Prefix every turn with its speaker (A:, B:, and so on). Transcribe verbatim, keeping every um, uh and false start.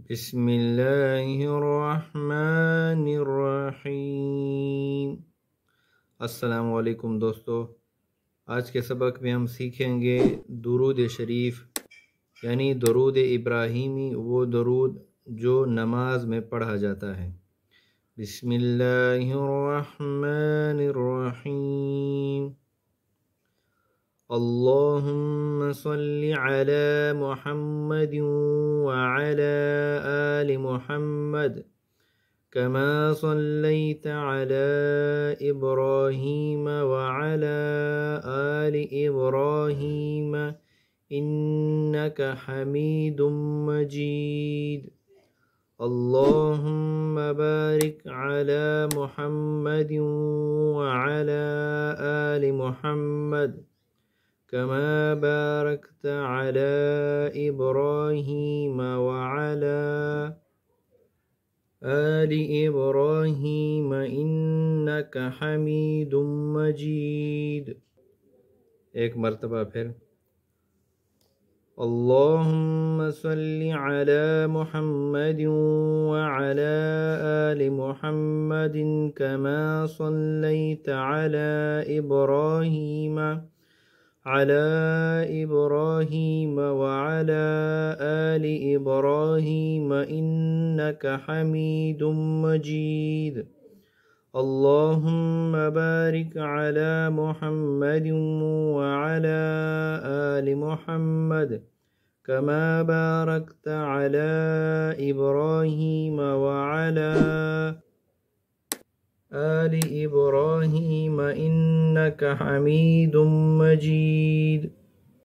A: बिस्मिल्लाहिर्रहमानिर्रहीम। अस्सलामु अलैकुम दोस्तों, आज के सबक में हम सीखेंगे दुरूद शरीफ यानी दुरूद इब्राहीमी, वो दुरूद जो नमाज में पढ़ा जाता है। बिस्मिल्लाहिर्रहमानिर्रहीम। अल्लाहुम्मा सल्लि अला मुहम्मदिन व अला आलि मुहम्मद कमा सल्लैत अला इब्राहीम व अला आलि इब्राहीम इन्नका हमीदुम मजीद। अल्लाहुम्मा बारिक अला मुहम्मदिन व अला आलि मुहम्मद कमा बारकत अला इब्राहीम व अला आलि इब्राहीम इन्नका हमीदुम मजीद। एक मरतबा फिर, अल्लाहुम्मा सल्लि अला मुहम्मदिन व अला आलि मुहम्मदिन कमा सल्लैत अला इब्राहीम अला इब्राहीम व अला आलि इब्राहीम इन्नका हमीदुम मजीद। अल्लाहुम्मा बारिक अला मुहम्मदिन व अला आलि मुहम्मद कमा बारकत अला इब्राहीम व अला आलि इब्राहीम इन्नका हमीदुम मजीद।